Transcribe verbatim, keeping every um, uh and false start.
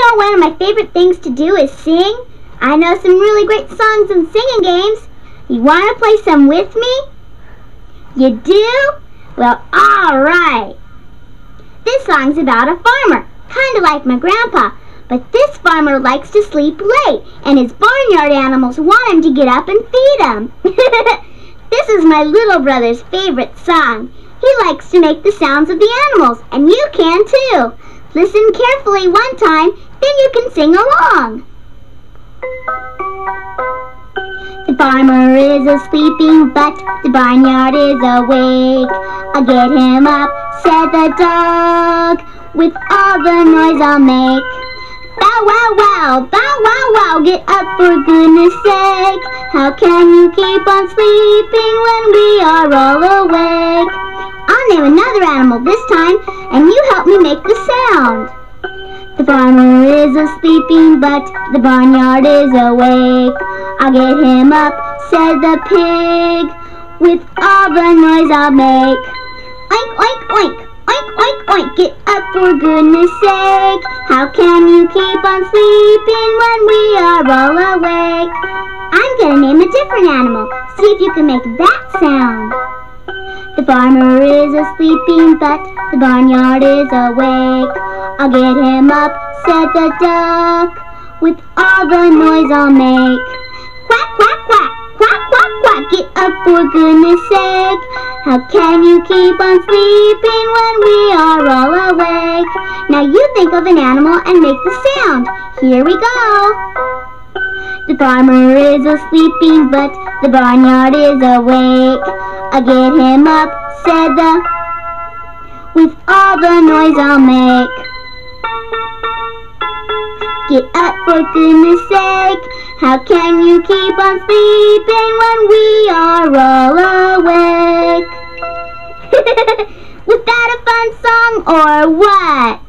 know one of my favorite things to do is sing? I know some really great songs and singing games. You want to play some with me? You do? Well, alright. This song's about a farmer, kind of like my grandpa. But this farmer likes to sleep late, and his barnyard animals want him to get up and feed them. This is my little brother's favorite song. He likes to make the sounds of the animals, and you can too. Listen carefully one time, then you can sing along. The farmer is a sleeping, but the barnyard is awake. I'll get him up, said the dog, with all the noise I'll make. Bow wow wow, bow wow wow, get up for goodness sake. How can you keep on sleeping when we are all awake? I'll name another animal this time, and you help me make the sound. The farmer is a sleeping, but the barnyard is awake. I'll get him up, said the pig, with all the noise I'll make. Oink, oink, oink, oink, oink, oink, get up for goodness sake. How can you keep on sleeping when we are all awake? I'm gonna name a different animal, see if you can make that sound. The farmer is a sleeping, but the barnyard is awake. I'll get him up, said the duck, with all the noise I'll make. Quack, quack, quack, quack, quack, quack, get up for goodness sake. How can you keep on sleeping when we are all awake? Now you think of an animal and make the sound. Here we go. The farmer is a sleeping, but the barnyard is awake. I'll get him up, said the, with all the noise I'll make. Get up for goodness sake. How can you keep on sleeping when we are all awake? Was that a fun song or what?